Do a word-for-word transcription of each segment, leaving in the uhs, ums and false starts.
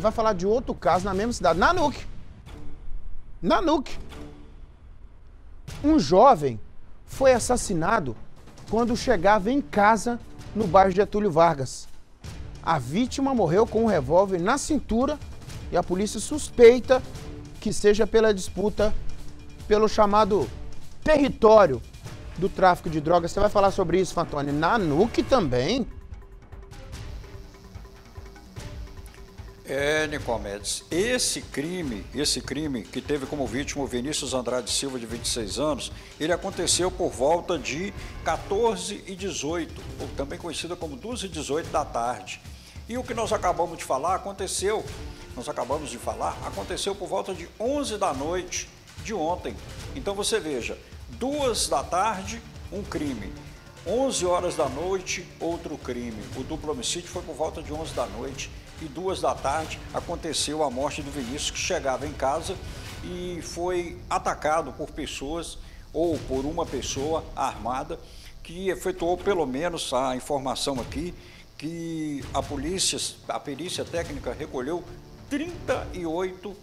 vai falar de outro caso na mesma cidade, Nanuque. Nanuque. Um jovem foi assassinado quando chegava em casa no bairro Getúlio Vargas. A vítima morreu com um revólver na cintura e a polícia suspeita que seja pela disputa pelo chamado território do tráfico de drogas. Você vai falar sobre isso, Fantoni? Nanuque também? É, Nicomedes, esse crime, esse crime que teve como vítima o Vinícius Andrade Silva, de vinte e seis anos, ele aconteceu por volta de quatorze e dezoito, ou também conhecida como duas e dezoito da tarde. E o que nós acabamos de falar aconteceu, nós acabamos de falar, aconteceu por volta de onze da noite de ontem. Então você veja, duas da tarde, um crime. onze horas da noite, outro crime. O duplo homicídio foi por volta de onze da noite. E duas da tarde aconteceu a morte do Vinícius, que chegava em casa e foi atacado por pessoas ou por uma pessoa armada que efetuou, pelo menos a informação aqui, que a polícia, a perícia técnica recolheu trinta e oito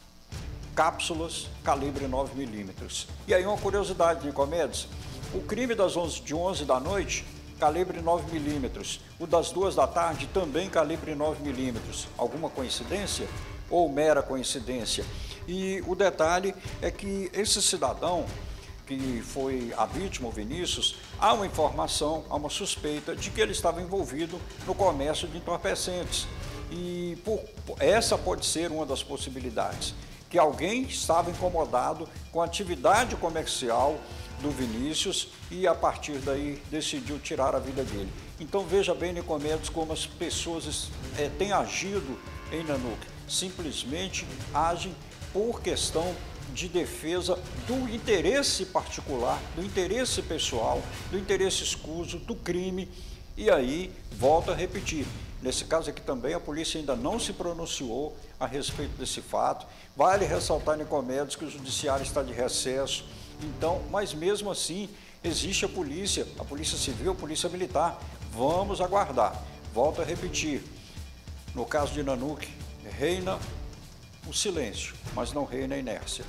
cápsulas calibre nove milímetros. E aí uma curiosidade, Nicomedes, o crime das onze, de onze da noite, calibre nove milímetros. O das duas da tarde, também calibre nove milímetros. Alguma coincidência? Ou mera coincidência? E o detalhe é que esse cidadão, que foi a vítima, o Vinícius, há uma informação, há uma suspeita de que ele estava envolvido no comércio de entorpecentes. E por, essa pode ser uma das possibilidades, que alguém estava incomodado com a atividade comercial do Vinícius e a partir daí decidiu tirar a vida dele. Então veja bem, Nicomedes, como as pessoas é, têm agido em Nanuque. Simplesmente agem por questão de defesa do interesse particular, do interesse pessoal, do interesse escuso, do crime. E aí, volto a repetir, nesse caso aqui também a polícia ainda não se pronunciou a respeito desse fato. Vale ressaltar, Nicomedes, que o judiciário está de recesso. Então, mas mesmo assim, existe a polícia, a polícia civil, a polícia militar. Vamos aguardar. Volto a repetir, no caso de Nanuque, reina o silêncio, mas não reina a inércia.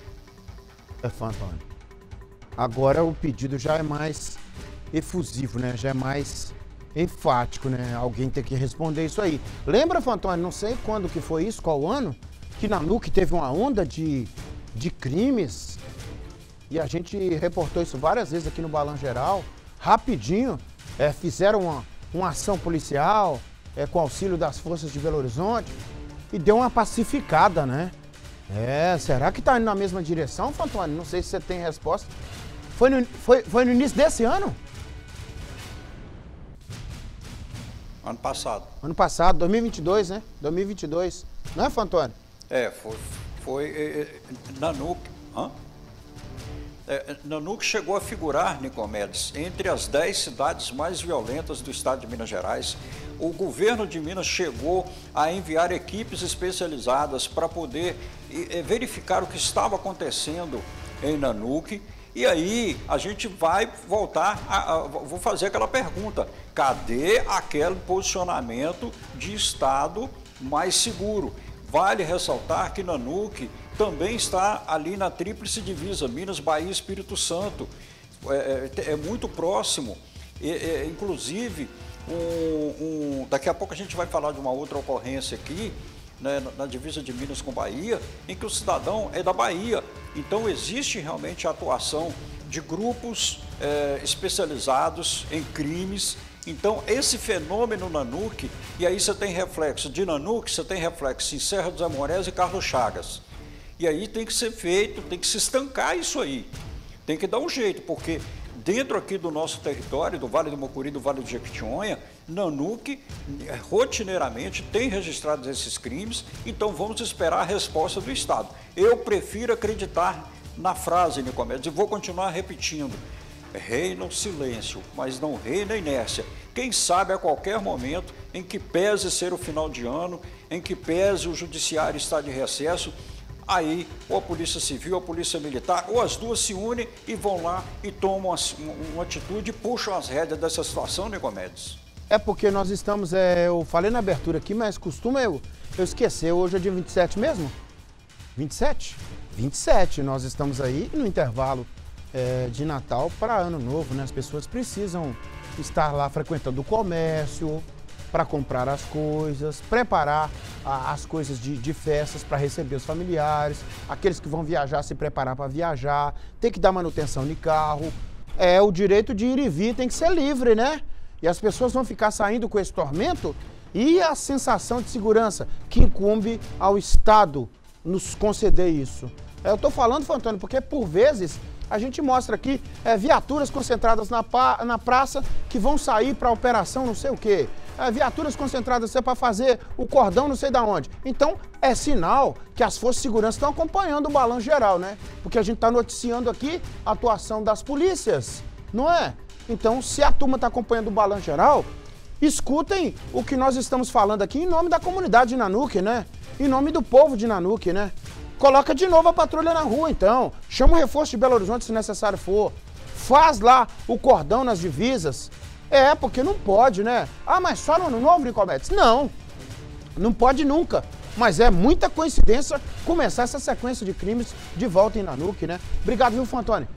É, Fantoni. Agora o pedido já é mais efusivo, né? Já é mais enfático, né? Alguém tem que responder isso aí. Lembra, Fantoni, não sei quando que foi isso, qual ano, que Nanuque teve uma onda de, de crimes. E a gente reportou isso várias vezes aqui no Balanço Geral. Rapidinho, é, fizeram uma, uma ação policial é, com auxílio das forças de Belo Horizonte e deu uma pacificada, né? É, será que tá indo na mesma direção, Fantoni? Não sei se você tem resposta. Foi no, foi, foi no início desse ano? Ano passado. Ano passado, dois mil e vinte e dois, né? dois mil e vinte e dois. Não é, Fantoni? É, foi, foi é, é, Nanuque. Hã? É, Nanuque chegou a figurar, Nicomedes, entre as dez cidades mais violentas do estado de Minas Gerais. O governo de Minas chegou a enviar equipes especializadas para poder é, verificar o que estava acontecendo em Nanuque. E aí a gente vai voltar, a, a, vou fazer aquela pergunta, cadê aquele posicionamento de estado mais seguro? Vale ressaltar que Nanuque também está ali na tríplice divisa, Minas, Bahia e Espírito Santo. É, é, é muito próximo, é, é, inclusive, um, um, daqui a pouco a gente vai falar de uma outra ocorrência aqui, né, na divisa de Minas com Bahia, em que o cidadão é da Bahia. Então existe realmente a atuação de grupos é, especializados em crimes. Então, esse fenômeno Nanuque, e aí você tem reflexo de Nanuque, você tem reflexo em Serra dos Amorés e Carlos Chagas. E aí tem que ser feito, tem que se estancar isso aí. Tem que dar um jeito, porque dentro aqui do nosso território, do Vale do Mucuri, do Vale do Jequitinhonha, Nanuque rotineiramente tem registrado esses crimes, então vamos esperar a resposta do Estado. Eu prefiro acreditar na frase, Nicomedes, e vou continuar repetindo. Reina o silêncio, mas não reina a inércia. Quem sabe a qualquer momento, em que pese ser o final de ano, em que pese o judiciário estar de recesso, aí ou a Polícia Civil, ou a Polícia Militar, ou as duas se unem e vão lá e tomam uma, uma atitude e puxam as rédeas dessa situação, Nicomedes. É porque nós estamos, é, eu falei na abertura aqui, mas costuma eu, eu esquecer, hoje é dia vinte e sete mesmo? vinte e sete? vinte e sete, nós estamos aí no intervalo é, de Natal para Ano Novo, né? As pessoas precisam estar lá frequentando o comércio, para comprar as coisas, preparar a, as coisas de, de festas para receber os familiares, aqueles que vão viajar se preparar para viajar, tem que dar manutenção de carro, é o direito de ir e vir tem que ser livre, né? E as pessoas vão ficar saindo com esse tormento e a sensação de segurança que incumbe ao Estado nos conceder isso. Eu estou falando, Fantônio, porque por vezes a gente mostra aqui é, viaturas concentradas na, pa, na praça que vão sair para operação não sei o quê. É, viaturas concentradas para fazer o cordão não sei da onde. Então é sinal que as forças de segurança estão acompanhando o balanço geral, né? Porque a gente está noticiando aqui a atuação das polícias, não é? Então, se a turma está acompanhando o balanço geral, escutem o que nós estamos falando aqui em nome da comunidade de Nanuque, né? Em nome do povo de Nanuque, né? Coloca de novo a patrulha na rua, então. Chama o reforço de Belo Horizonte se necessário for. Faz lá o cordão nas divisas. É, porque não pode, né? Ah, mas só no Ano Novo, Nicomedes? Não, não pode nunca. Mas é muita coincidência começar essa sequência de crimes de volta em Nanuque, né? Obrigado, viu, Fantônio?